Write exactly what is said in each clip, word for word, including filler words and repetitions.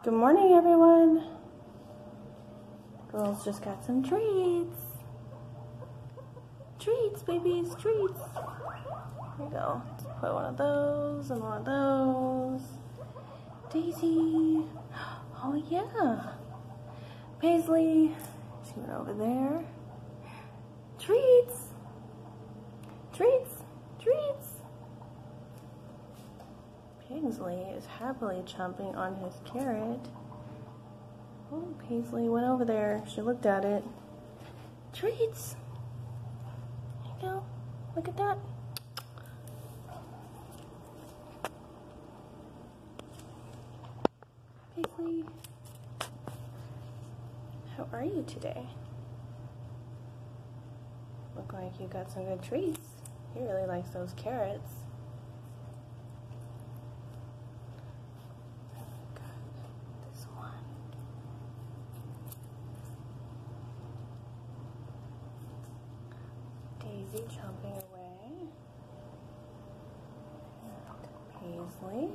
Good morning, everyone. Girls just got some treats. Treats, babies, treats. Here we go. Let's put one of those and one of those. Daisy. Oh, yeah. Paisley. She went over there. Treats. Treats. Treats. Paisley is happily chomping on his carrot. Oh, Paisley went over there. She looked at it. Treats. There you go. Look at that. Paisley, how are you today? Look like you got some good treats. He really likes those carrots. Daisy chomping away. Paisley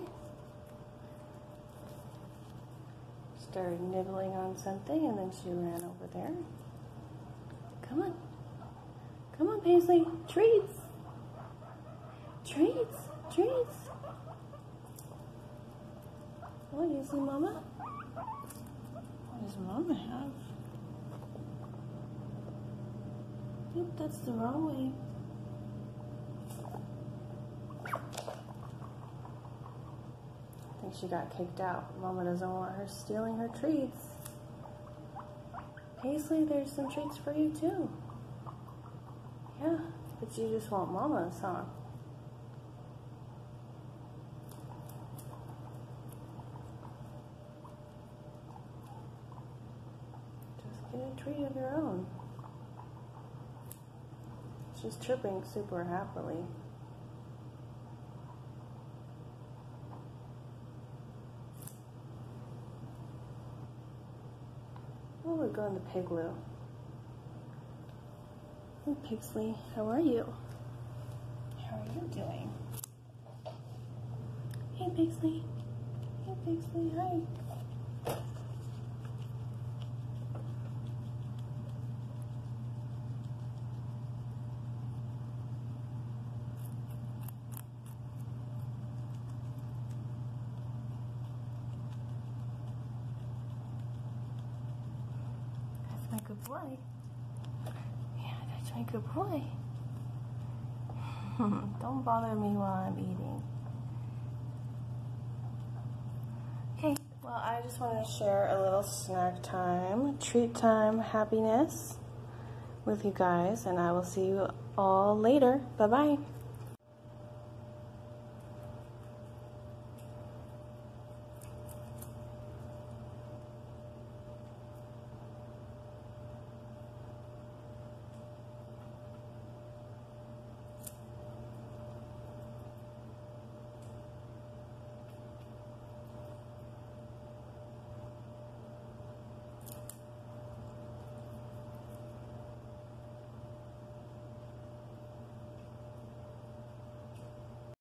started nibbling on something and then she ran over there. Come on. Come on, Paisley. Treats. Treats. Treats. Oh, you see Mama? What does Mama have? Yep, that's the wrong way. I think she got kicked out. Mama doesn't want her stealing her treats. Paisley, there's some treats for you too. Yeah, but you just want Mama's, huh? Just get a treat of your own. She's chirping super happily. Oh, we're going to Pigloo. Hey, Paisley, how are you? How are you doing? Hey, Paisley. Hey, Paisley, hi. My good boy. Yeah, that's my good boy. Don't bother me while I'm eating. Okay, well, I just want to share a little snack time, treat time happiness with you guys, and I will see you all later. Bye-bye.